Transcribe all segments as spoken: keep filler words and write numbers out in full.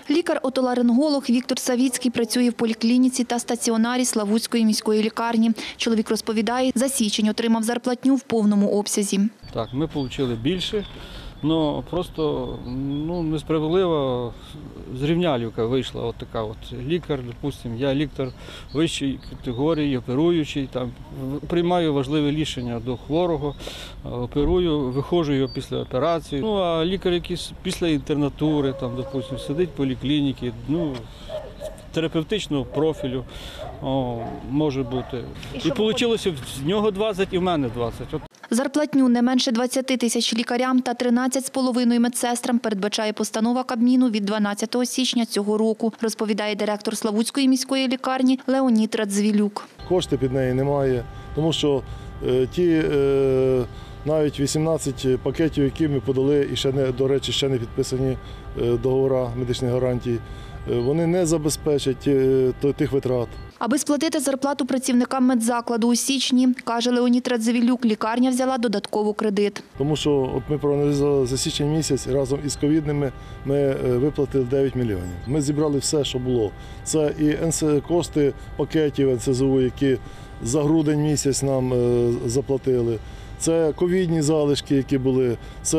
Лікар-отоларинголог Віктор Савіцький працює в поліклініці та стаціонарі Славутської міської лікарні. Чоловік розповідає, за січень отримав зарплатню в повному обсязі. Так, ми отримали більше, але просто ну, несправедливо зрівнялівка вийшла. От така от. Лікар, допустимо, я лікар вищої категорії, оперуючий, там, приймаю важливі рішення до хворого, оперую, виходжу його після операції. Ну, а лікар якийсь після інтернатури, там, допустимо, сидить в поліклініці, ну, терапевтичного профілю о, може бути. І вийшло з нього двадцять і в мене двадцять. От. Зарплатню не менше двадцяти тисяч лікарям та тринадцять з половиною медсестрам передбачає постанова Кабміну від дванадцятого січня цього року, розповідає директор Славутської міської лікарні Леонід Радзвілюк. Кошти під неї немає, тому що е, ті е, навіть вісімнадцять пакетів, які ми подали, і ще не, до речі, ще не підписані е, договори медичних гарантій, е, вони не забезпечать е, тих витрат. Аби сплатити зарплату працівникам медзакладу у січні, каже Леонід Радзвілюк, лікарня взяла додатковий кредит. Тому що от ми проаналізували за січень місяць, разом із ковідними ми виплатили дев'ять мільйонів. Ми зібрали все, що було. Це і кошти пакетів ен ес зе у, які за грудень місяць нам заплатили. Це ковідні залишки, які були,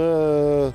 це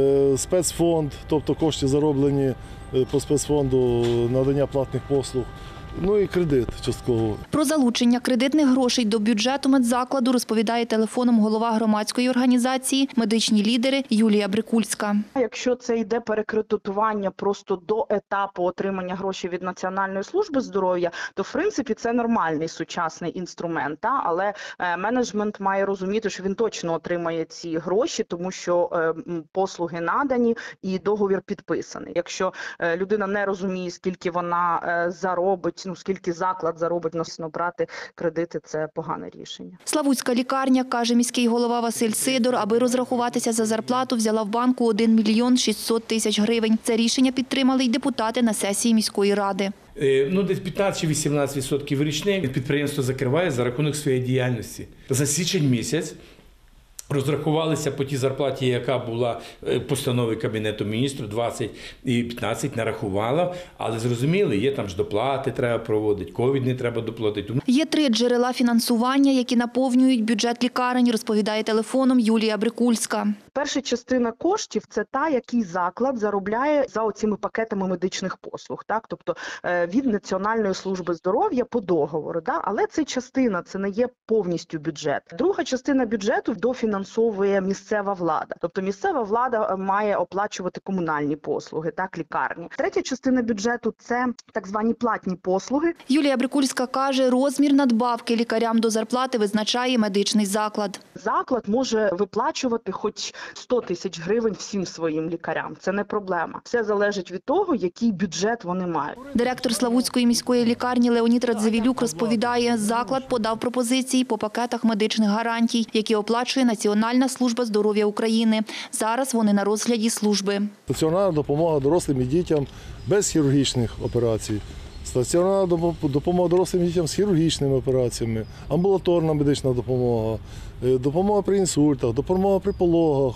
спецфонд, тобто кошти зароблені по спецфонду надання платних послуг. Ну і кредит частково. Про залучення кредитних грошей до бюджету медзакладу розповідає телефоном голова громадської організації «Медичні лідери» Юлія Брикульська. Якщо це йде перекредитування просто до етапу отримання грошей від Національної служби здоров'я, то в принципі це нормальний сучасний інструмент. Та? Але менеджмент має розуміти, що він точно отримає ці гроші, тому що послуги надані і договір підписаний. Якщо людина не розуміє, скільки вона заробить, ну, скільки заклад заробить, насно брати кредити – це погане рішення. Славутська лікарня, каже міський голова Василь Сидор, аби розрахуватися за зарплату, взяла в банку один мільйон шістсот тисяч гривень. Це рішення підтримали й депутати на сесії міської ради. Ну, десь п'ятнадцять чи вісімнадцять відсотків річних підприємство закриває за рахунок своєї діяльності. За січень місяць розрахувалися по тій зарплаті, яка була постанови Кабінету міністрів, двадцять і п'ятнадцять нарахувала, але зрозуміли, є там ж доплати треба проводити, ковідні треба доплатити. Є три джерела фінансування, які наповнюють бюджет лікарень, розповідає телефоном Юлія Брикульська. Перша частина коштів – це та, який заклад заробляє за оціми пакетами медичних послуг, так? Тобто від Національної служби здоров'я по договору. Да? Але це частина, це не є повністю бюджет. Друга частина бюджету дофінансовує місцева влада. Тобто місцева влада має оплачувати комунальні послуги, так, лікарні. Третя частина бюджету – це так звані платні послуги. Юлія Брикульська каже, розмір надбавки лікарям до зарплати визначає медичний заклад. Заклад може виплачувати хоч сто тисяч гривень всім своїм лікарям. Це не проблема. Все залежить від того, який бюджет вони мають. Директор Славутської міської лікарні Леонід Радзвілюк розповідає, заклад подав пропозиції по пакетах медичних гарантій, які оплачує Національна служба здоров'я України. Зараз вони на розгляді служби. Стаціонарна допомога дорослим і дітям без хірургічних операцій. Стаціонарна допомога дорослим дітям з хірургічними операціями, амбулаторна медична допомога, допомога при інсультах, допомога при пологах,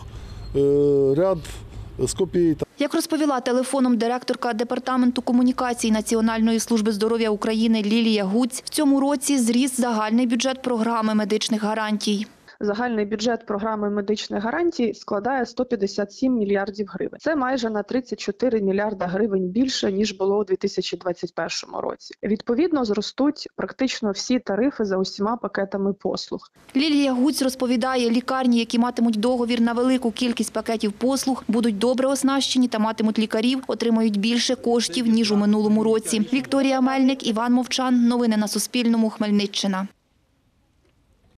ряд скопій. Як розповіла телефоном директорка Департаменту комунікацій Національної служби здоров'я України Лілія Гуць, в цьому році зріс загальний бюджет програми медичних гарантій. Загальний бюджет програми медичних гарантій складає сто п'ятдесят сім мільярдів гривень. Це майже на тридцять чотири мільярда гривень більше, ніж було у дві тисячі двадцять першому році. Відповідно, зростуть практично всі тарифи за усіма пакетами послуг. Лілія Гуць розповідає, лікарні, які матимуть договір на велику кількість пакетів послуг, будуть добре оснащені та матимуть лікарів, отримають більше коштів, ніж у минулому році. Вікторія Мельник, Іван Мовчан. Новини на Суспільному. Хмельниччина.